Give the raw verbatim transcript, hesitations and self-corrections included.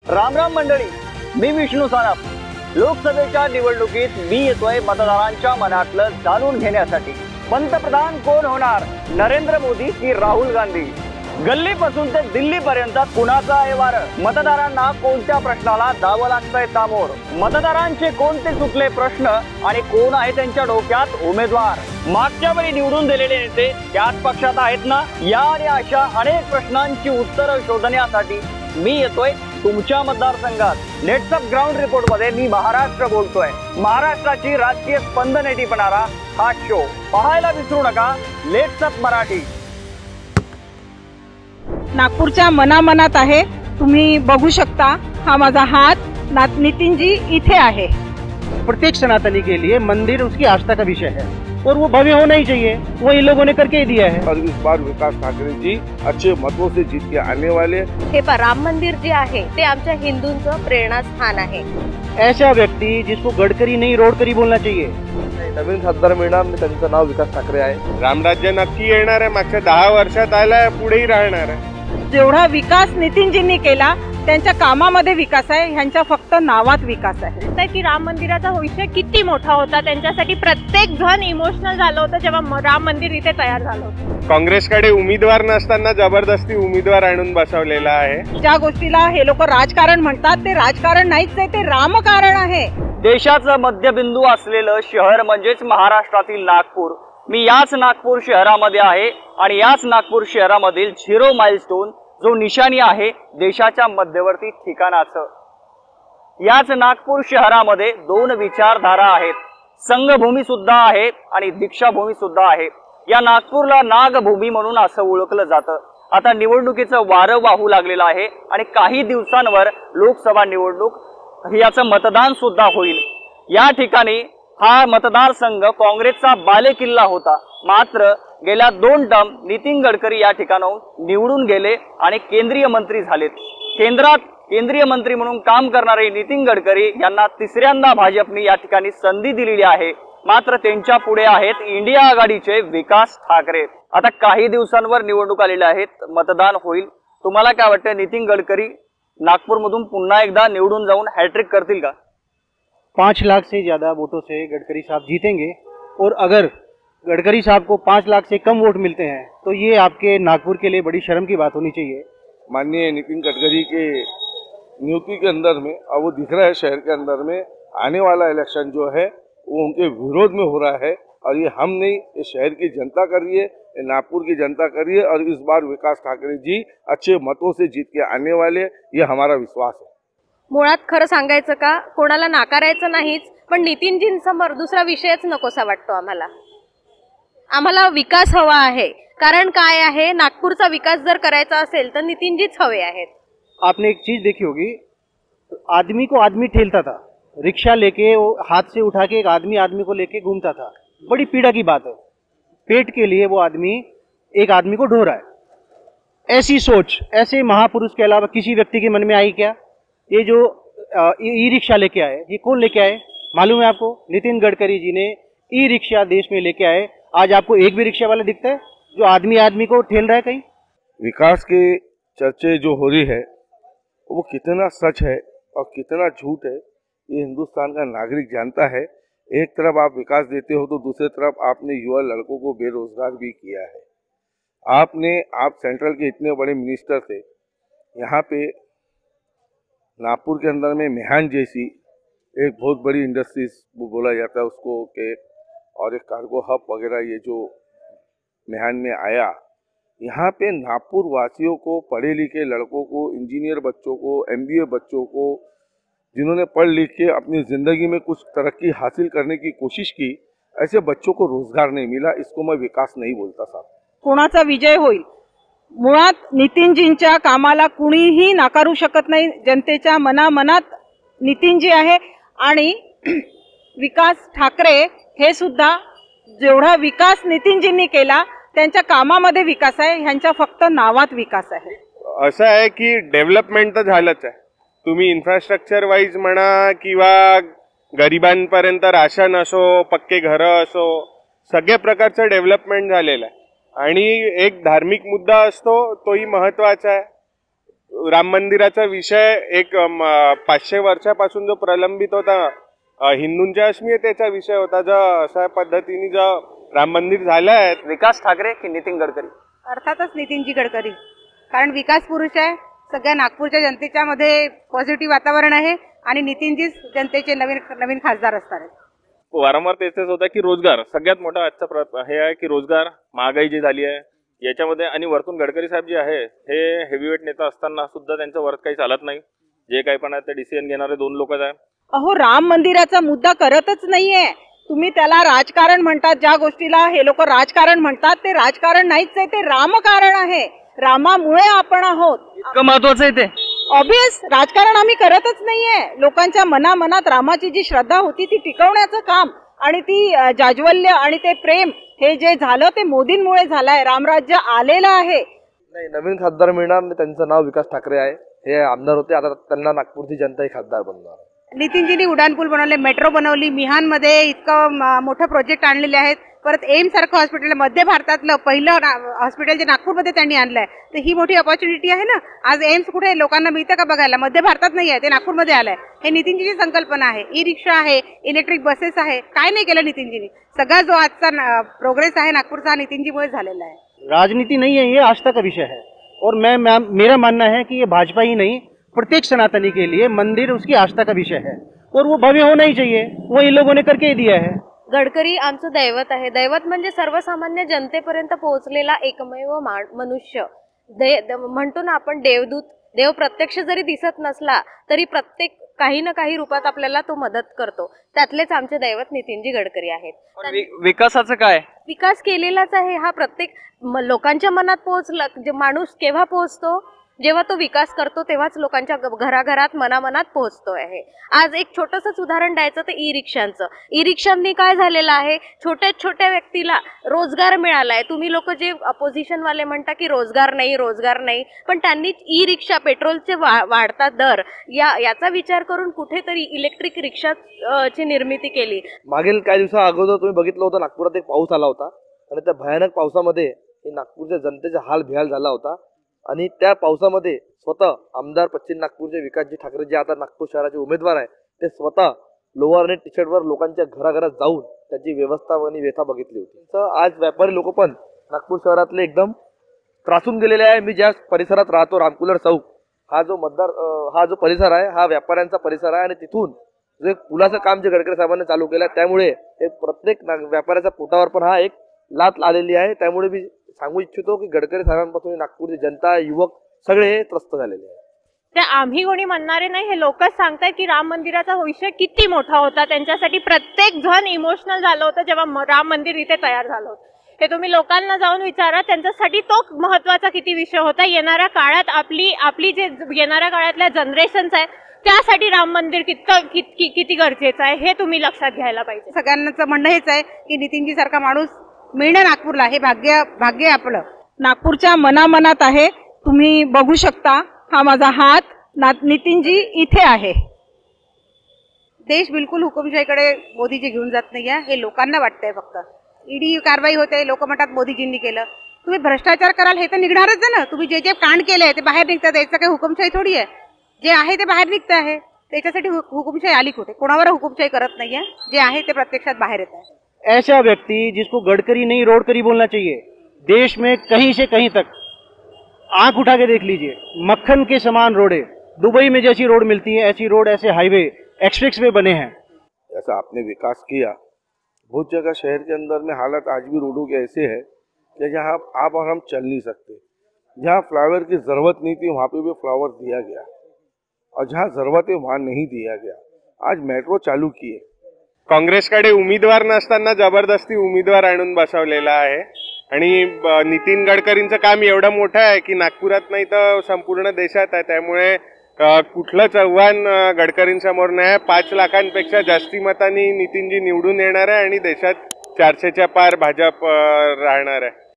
राम राम मंडळी, मी विष्णू सानप. लोकसभेच्या निवडणुकीत मी येतोय मतदारांच्या मनातलं जाणून घेण्यासाठी. पंतप्रधान कोण होणार, नरेंद्र मोदी की राहुल गांधी? गल्लीपासून ते दिल्ली पर्यंत कुणाचा आहे वारं? मतदारांना कोणत्या प्रश्नाला जावं लागतंय सामोर? मतदारांचे कोणते सुटले प्रश्न आणि कोण आहे त्यांच्या डोक्यात उमेदवार? मागच्या वेळी निवडून दिलेले नेते त्याच पक्षात आहेत ना? या आणि अशा अनेक प्रश्नांची उत्तरं शोधण्यासाठी मी येतोय तुमच्या मतदारसंघात. लेट्सअप ग्राउंड रिपोर्ट मध्ये मी महाराष्ट्र बोलतोय. महाराष्ट्राची राजकीय स्पंदन टिपणारा हा शो पाहायला विसरू नका. लेट्सअप मराठी. नागपूरच्या मनामनात आहे, तुम्ही बघू शकता. हा माझा हात नितिनजी इथे आहे. प्रत्येक सनातनी के लिए मंदिर उसकी आस्था का विषय है और वो भव्य होना ही चाहिए. वो इन लोगों ने करके ही दिया है. और इस बार विकास ठाकरे जी अच्छे मतों से जीत के आने वाले. हे राम मंदिर जे आहे ते आमच्या हिंदूंचं प्रेरणास्थान आहे. ऐसा व्यक्ती जिसको गडकरी नहीं रोडकरी बोलना चाहिए. नवीन खासदार मिळणार, त्यांचं नाव विकास ठाकरे आहे. रामराज्य नक्की येणार आहे. मागच्या दहा वर्षात आलाय, पुढेही राहणार आहे. जेवढा विकास नितीनजींनी केला त्यांच्या कामामध्ये विकास आहे, ह्यांच्या फक्त नावात विकास आहे. की राम मंदिराचा विषय किती मोठा होता, त्यांच्यासाठी प्रत्येक जण इमोशनल झालं होतं जेव्हा राम मंदिर इथे तयार झालं होतं. काँग्रेसकडे उमेदवार नसताना जबरदस्ती उमेदवार आणून बसवलेला आहे. ज्या गोष्टीला हे लोक राजकारण म्हणतात ते राजकारण नाहीच आहे, ते रामकारण आहे. देशाचं मध्यबिंदू असलेलं शहर म्हणजेच महाराष्ट्रातील नागपूर. मी याच नागपूर शहरामध्ये आहे आणि याच नागपूर शहरामधील झिरो माइलस्टोन जो निशाणी आहे देशाच्या मध्यवर्ती ठिकाणाचं. याच नागपूर शहरामध्ये दोन विचारधारा आहेत. संघभूमी सुद्धा आहे आणि दीक्षाभूमी सुद्धा आहे. या नागपूरला नागभूमी म्हणून असं ओळखलं जातं. आता निवडणुकीचं वारं वाहू लागलेलं आहे आणि काही दिवसांवर लोकसभा निवडणूक याचं मतदान सुद्धा होईल. या ठिकाणी हा मतदारसंघ काँग्रेसचा बालेकिल्ला होता. मात्र गेल्या दोन टर्म नितीन गडकरी या ठिकाणाहून निवडून गेले आणि केंद्रीय मंत्री झालेत. केंद्रात केंद्रीय मंत्री म्हणून काम करणारे नितीन गडकरी यांना तिसऱ्यांदा भाजपने या ठिकाणी संधी दिलेली आहे. मात्र त्यांच्या पुढे आहेत इंडिया आघाडीचे विकास ठाकरे. आता काही दिवसांवर निवडणूक आलेल्या आहेत, मतदान होईल. तुम्हाला काय वाटतं, नितीन गडकरी नागपूरमधून पुन्हा एकदा निवडून जाऊन हॅट्रिक करतील का? पाँच लाख से ज्यादा वोटों से गडकरी साहब जीतेंगे. और अगर गडकरी साहब को पाँच लाख से कम वोट मिलते हैं तो ये आपके नागपुर के लिए बड़ी शर्म की बात होनी चाहिए. माननीय नितिन गडकरी के नियुक्ति के अंदर में अब वो दिख रहा है शहर के अंदर में आने वाला इलेक्शन जो है वो उनके विरोध में हो रहा है. और ये हम नहीं, ये शहर की जनता कर रही है, ये नागपुर की जनता कर रही है. और इस बार विकास ठाकरे जी अच्छे मतों से जीत के आने वाले, ये हमारा विश्वास है. मुळात खरं सांगायचं का, कोणाला नाकारायचं नाहीच, पण नितीनजींसमोर दुसरा विषयच नकोसा वाटतो आम्हाला. आम्हाला विकास हवा आहे. कारण काय आहे, नागपूरचा विकास जर करायचा असेल तर नितीनजीच हवे आहेत. आपने एक चीज देखी होगी, आदमी को आदमी ठेलता था. रिक्शा लेके वो हाथ से उठा के एक आदमी आदमी को लेके घूमता था. बड़ी पीड़ा की बात है. पेट के लिए वो आदमी एक आदमी को ढो रहा है. ऐसी सोच ऐसे महापुरुष के अलावा किसी व्यक्ति के मन में आई क्या? ये जो ई रिक्शा लेके आए, ये कौन लेके आए मालूम है आपको? नितिन गडकरी जी ने ई रिक्शा देश में लेके आए. आज आपको एक भी रिक्शा वाला दिखता है जो आदमी आदमी को ठेल रहा है कहीं? विकास के चर्चे जो हो रही है वो कितना सच है और कितना झूठ है, ये हिंदुस्तान का नागरिक जानता है. एक तरफ आप विकास देते हो तो दूसरी तरफ आपने युवा लड़कों को बेरोजगार भी किया है. आपने आप सेंट्रल के इतने बड़े मिनिस्टर थे, यहाँ पे नागपुर के अंदर में मेहान जैसी एक बहुत बड़ी इंडस्ट्रीज बोला जाता है उसको के, और एक कार्गो हब वगैरह ये जो मेहान में आया, यहाँ पे नागपुर वासियों को, पढ़े लिखे लड़कों को, इंजीनियर बच्चों को, एमबीए बच्चों को, जिन्होंने पढ़ लिख के अपनी ज़िंदगी में कुछ तरक्की हासिल करने की कोशिश की, ऐसे बच्चों को रोजगार नहीं मिला. इसको मैं विकास नहीं बोलता साहब. कोणाचा विजय होईल? मुळात नितीनजींच्या कामाला कुणीही नाकारू शकत नाही. जनतेच्या मनामनात नितीनजी आहे आणि विकास ठाकरे हे सुद्धा. जेवढा विकास नितीनजींनी केला त्यांच्या कामामध्ये विकास आहे, ह्यांच्या फक्त नावात विकास आहे. असं आहे की डेव्हलपमेंट तर झालंच आहे. तुम्ही इन्फ्रास्ट्रक्चर वाईज म्हणा किंवा गरिबांपर्यंत राशन असो, पक्के घरं असो, सगळ्या प्रकारचं डेव्हलपमेंट झालेलं आहे. आणि एक धार्मिक मुद्दा असतो तोही महत्त्वाचा आहे. राम मंदिराचा विषय एक अम, पाचशे वर्षापासून जो प्रलंबित होता, अ, हिंदूंच्या अस्मितेचा विषय होता, जो अशा पद्धतीने जो राम मंदिर झालं आहे. विकास ठाकरे की नितीन गडकरी? अर्थातच नितीनजी गडकरी, कारण विकास पुरुष आहे. सगळ्या नागपूरच्या जनतेच्या मध्ये पॉझिटिव्ह वातावरण आहे आणि नितीनजीच जनतेचे नवीन नवीन खासदार असणार आहेत. वारंवार तेच तेच होतं की रोजगार सगळ्यात मोठा आजचा प्र- हे आहे की रोजगार, महागाई जी झाली आहे याच्यामध्ये, आणि वरतून गडकरी साहेब जे आहे हे हेवीवेट नेता असताना सुद्धा त्यांचं वर्क काही चालत नाही. जे काही पण आहे ते डिसिजन घेणारे दोन लोकच आहे. अहो, राम मंदिराचा मुद्दा करतच नाहीये. तुम्ही त्याला राजकारण म्हणतात, ज्या गोष्टीला हे लोक राजकारण म्हणतात ते राजकारण नाहीच आहे, ते रामकारण आहे. रामामुळे आपण आहोत. इतकं महत्वाचं आहे ते? ऑब्वियस, राजकारण आम्ही करतच नाहीये. लोकांच्या मनामनात रामाची जी श्रद्धा होती ती टिकवण्याचं काम आणि ती अ, जाज्वल्य आणि ते प्रेम हे जे झालं ते मोदींमुळे झालंय. रामराज्य आलेलं आहे. नाही, नवीन खासदार मिळणार नाही. त्यांचं नाव विकास ठाकरे आहे. हे आमदार होते, आता त्यांना नागपूरची जनता ही खासदार बनणार. नितीनजींनी उड्डाणपूल बनवले, मेट्रो बनवली, मिहानमध्ये इतकं म- मोठं प्रोजेक्ट आणलेले आहेत. परत एम्स सारखं हॉस्पिटल मध्य भारतातलं पहिलं ना- हॉस्पिटल जे नागपूरमध्ये त्यांनी आणलंय, तर ही मोठी अपॉर्च्युनिटी आहे ना. आज एम्स कुठे लोकांना मिळतं का बघायला? मध्य भारतात नाही आहे, ते नागपूरमध्ये आलंय. हे नितीनजीची संकल्पना आहे. ई रिक्षा आहे, इलेक्ट्रिक बसेस आहे. काय नाही केलं नितीनजींनी. सगळा जो आजचा प्रोग्रेस आहे नागपूरचा हा नितीनजीमुळे झालेला आहे. राजनीति नहीं है, ये आस्था का विषय है। और मैं, मैं मेरा मानना है कि ये भाजपा ही नहीं, प्रत्येक सनातनी के लिए मंदिर उसकी आस्था का विषय है और वो भव्य होना ही चाहिए। वो इन लोगों ने करके ही दिया है। गडकरी आमचं दैवत आहे. दैवत म्हणजे सर्वसामान्य जनतेपर्यंत पोहोचलेला एकमेव मा- मनुष्य. दे द- म्हणतो ना आपण देवदूत. देव प्रत्यक्ष जरी दिसत नसला तरी प्रत्येक काही ना काही रूपात आपल्याला तो मदत करतो. त्यातलेच आमचे दैवत नितीनजी गडकरी आहेत. पण वि- विकासाचं काय? विकास केलेलाच आहे. हा प्रत्येक म- लोकांच्या मनात पोहोचला. जे माणूस केव्हा पोहोचतो? जेव्हा तो विकास करतो तेव्हाच लोकांच्या ग- घराघरात मनामनात पोहोचतो आहे. आज एक छोटंसंच उदाहरण द्यायचं ते ई रिक्षांचं. ई रिक्षांनी काय झालेलं आहे, छोट्या छोट्या व्यक्तीला रोजगार मिळालाय. तुम्ही लोक जे अपोजिशन वाले म्हणता की रोजगार नाही रोजगार नाही, पण त्यांनी ई रिक्षा पेट्रोलचे वा, वाढता दर या याचा विचार करून कुठेतरी इलेक्ट्रिक रिक्षा अ, ची निर्मिती केली. मागील काही दिवसा अगोदर तुम्ही बघितलं होतं, नागपुरात एक पाऊस आला होता आणि त्या भयानक पावसामध्ये हे नागपूरच्या जनतेचा हाल बेहाल झाला होता. आणि त्या पावसामध्ये स्वतः आमदार पश्चिम नागपूरचे विकासजी ठाकरे जे आता नागपूर शहराचे उमेदवार आहे, ते स्वतः लोअर आणि टी शर्टवर लोकांच्या घराघरात जाऊन त्याची व्यवस्था आणि व्यथा बघितली होती. तर आज व्यापारी लोक पण नागपूर शहरातले एकदम त्रासून गेलेले आहे. मी ज्या परिसरात राहतो, रामकुलर चौक, हा जो मतदार अं, हा जो परिसर आहे हा व्यापाऱ्यांचा परिसर आहे आणि तिथून जे पुलाचं काम जे गडकरी साहेबांनी चालू केलं त्यामुळे एक प्रत्येक नाग- व्यापाऱ्याच्या पोटावर पण हा एक लात आलेली आहे. त्यामुळे मी सांगू इच्छितो की गडकरी साहेबांपासून नागपूरची जनता, युवक सगळे हे त्रस्त झालेले आहे. ते आम्ही कोणी म्हणणारे नाही, हे लोकच सांगतायत की राम मंदिराचा विषय किती मोठा होता. त्यांच्यासाठी प्रत्येक जण इमोशनल झालं होतं जेव्हा म- राम मंदिर इथे तयार झालं होतं. हे तुम्ही लोकांना जाऊन विचारा, त्यांच्यासाठी तो महत्वाचा किती विषय होता. येणाऱ्या काळात आपली आपली जे येणाऱ्या काळातल्या जनरेशन्स आहेत त्यासाठी राम मंदिर कितकं किती किती गरजेचं आहे हे तुम्ही लक्षात घ्यायला पाहिजे. सगळ्यांचं म्हणणं हेच आहे की नितीनजी सारखा माणूस मिळणं नागपूरला हे भाग्य भाग्य आहे आपलं. नागपूरच्या मनामनात आहे. तुम्ही बघू शकता, हा माझा हात. ना- नितीनजी इथे आहे. देश बिलकुल हुकुमशाहीकडे मोदीजी घेऊन जात नाहीये, हे लोकांना वाटतंय. फक्त ईडी कारवाई होते, लोक म्हणतात मोदीजींनी केलं. तुम्ही भ्रष्टाचार कराल हे तर निघणारच आहे ना. तुम्ही जे जे कांड केलंय ते बाहेर निघतात. याचं काही हुकुमशाही थोडी आहे. जे आहे ते बाहेर निघत आहे. त्याच्यासाठी हु- हुकुमशाही आली कुठे? कोणावर हुकुमशाही करत नाहीये. जे आहे ते प्रत्यक्षात बाहेर येत आहे. ऐसा व्यक्ति जिसको गडकरी नहीं रोडकरी बोलना चाहिए, देश में कहीं से कहीं तक आंख उठा के देख लीजिए, मक्खन के समान रोडे, दुबई में जैसी रोड मिलती है ऐसी रोड, ऐसे हाईवे, एक्सप्रेस वे बने हैं। ऐसा आपने विकास किया। बहुत जगह शहर के अंदर में हालत आज भी रोडों के ऐसे है कि जहाँ आप और हम चल नहीं सकते। जहाँ फ्लावर की जरूरत नहीं थी वहाँ पे भी फ्लावर दिया गया, और जहाँ जरूरत है वहाँ नहीं दिया गया। आज मेट्रो चालू किए। काँग्रेसकडे उमेदवार नसताना जबरदस्ती उमेदवार आणून बसवलेला आहे आणि ब- नितीन गडकरींचं काम एवढं मोठं आहे की नागपुरात नाही तर संपूर्ण देशात आहे. त्यामुळे अ, कुठलंच आव्हान अ, गडकरींसमोर नाही आहे. पाच लाखांपेक्षा जास्ती मतांनी नितीनजी निवडून येणार आहे आणि देशात चारशेच्या पार भाजप अ, राहणार आहे.